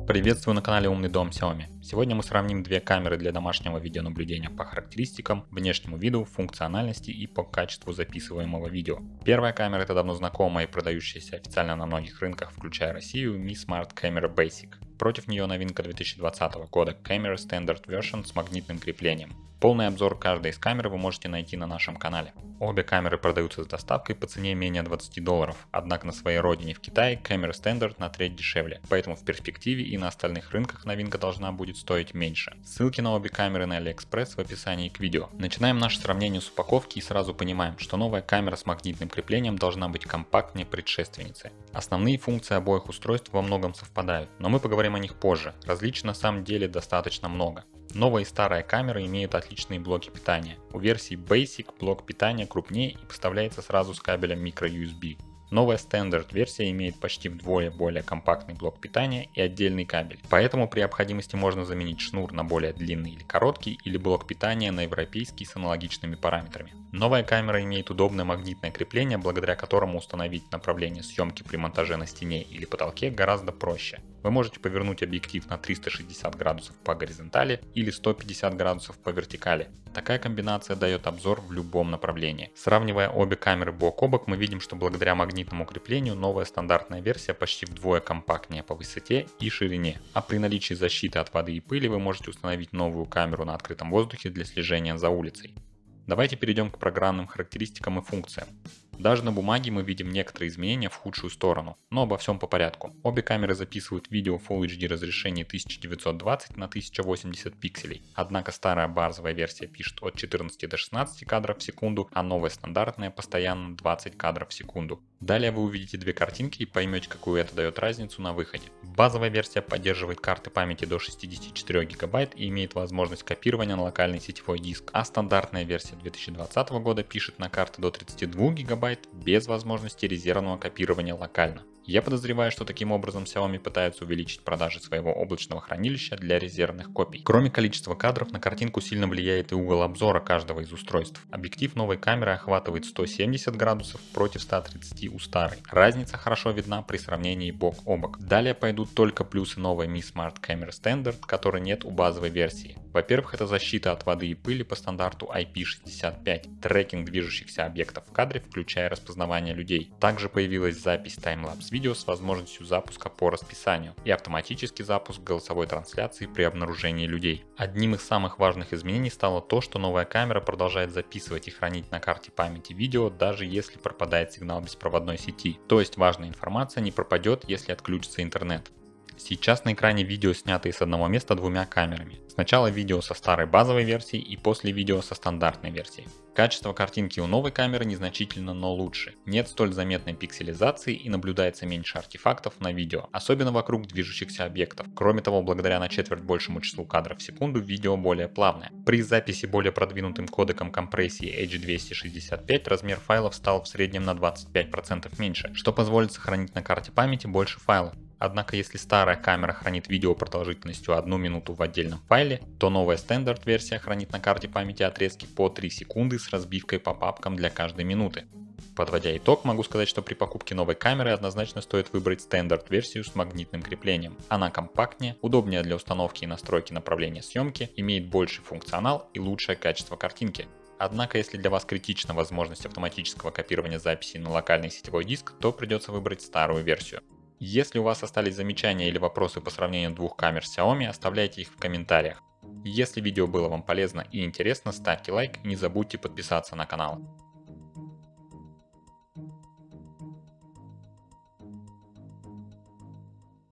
Приветствую на канале Умный дом Xiaomi. Сегодня мы сравним две камеры для домашнего видеонаблюдения по характеристикам, внешнему виду, функциональности и по качеству записываемого видео. Первая камера — это давно знакомая и продающаяся официально на многих рынках, включая Россию, Mi Smart Camera Basic. Против нее новинка 2020 года Camera Standard Version с магнитным креплением. Полный обзор каждой из камер вы можете найти на нашем канале. Обе камеры продаются с доставкой по цене менее $20, однако на своей родине в Китае Camera Standard на треть дешевле, поэтому в перспективе и на остальных рынках новинка должна будет стоить меньше. Ссылки на обе камеры на AliExpress в описании к видео. Начинаем наше сравнение с упаковки и сразу понимаем, что новая камера с магнитным креплением должна быть компактнее предшественницы. Основные функции обоих устройств во многом совпадают, но мы поговорим о них позже, различий на самом деле достаточно много. Новая и старая камеры имеют отличные блоки питания. У версии Basic блок питания крупнее и поставляется сразу с кабелем microUSB. Новая Standard версия имеет почти вдвое более компактный блок питания и отдельный кабель, поэтому при необходимости можно заменить шнур на более длинный или короткий, или блок питания на европейский с аналогичными параметрами. Новая камера имеет удобное магнитное крепление, благодаря которому установить направление съемки при монтаже на стене или потолке гораздо проще. Вы можете повернуть объектив на 360 градусов по горизонтали или 150 градусов по вертикали. Такая комбинация дает обзор в любом направлении. Сравнивая обе камеры бок о бок, мы видим, что благодаря магнитному креплению новая стандартная версия почти вдвое компактнее по высоте и ширине. А при наличии защиты от воды и пыли вы можете установить новую камеру на открытом воздухе для слежения за улицей. Давайте перейдем к программным характеристикам и функциям. Даже на бумаге мы видим некоторые изменения в худшую сторону, но обо всем по порядку. Обе камеры записывают видео в Full HD разрешении 1920 на 1080 пикселей, однако старая базовая версия пишет от 14 до 16 кадров в секунду, а новая стандартная постоянно 20 кадров в секунду. Далее вы увидите две картинки и поймете, какую это дает разницу на выходе. Базовая версия поддерживает карты памяти до 64 ГБ и имеет возможность копирования на локальный сетевой диск, а стандартная версия 2020 года пишет на карты до 32 ГБ без возможности резервного копирования локально. Я подозреваю, что таким образом Xiaomi пытается увеличить продажи своего облачного хранилища для резервных копий. Кроме количества кадров, на картинку сильно влияет и угол обзора каждого из устройств. Объектив новой камеры охватывает 170 градусов против 130 у старой. Разница хорошо видна при сравнении бок о бок. Далее пойдут только плюсы новой Mi Smart Camera Standard, которой нет у базовой версии. Во-первых, это защита от воды и пыли по стандарту IP65, трекинг движущихся объектов в кадре, включая распознавание людей. Также появилась запись таймлапс видео с возможностью запуска по расписанию и автоматический запуск голосовой трансляции при обнаружении людей. Одним из самых важных изменений стало то, что новая камера продолжает записывать и хранить на карте памяти видео, даже если пропадает сигнал беспроводной сети. То есть важная информация не пропадет, если отключится интернет. Сейчас на экране видео, снятые с одного места двумя камерами. Сначала видео со старой базовой версией и после видео со стандартной версией. Качество картинки у новой камеры незначительно, но лучше. Нет столь заметной пикселизации и наблюдается меньше артефактов на видео, особенно вокруг движущихся объектов. Кроме того, благодаря на четверть большему числу кадров в секунду видео более плавное. При записи более продвинутым кодеком компрессии H265 размер файлов стал в среднем на 25% меньше, что позволит сохранить на карте памяти больше файлов. Однако если старая камера хранит видео продолжительностью 1 минуту в отдельном файле, то новая Standard версия хранит на карте памяти отрезки по 3 секунды с разбивкой по папкам для каждой минуты. Подводя итог, могу сказать, что при покупке новой камеры однозначно стоит выбрать Standard версию с магнитным креплением. Она компактнее, удобнее для установки и настройки направления съемки, имеет больший функционал и лучшее качество картинки. Однако, если для вас критична возможность автоматического копирования записей на локальный сетевой диск, то придется выбрать старую версию. Если у вас остались замечания или вопросы по сравнению двух камер Xiaomi, оставляйте их в комментариях. Если видео было вам полезно и интересно, ставьте лайк и не забудьте подписаться на канал.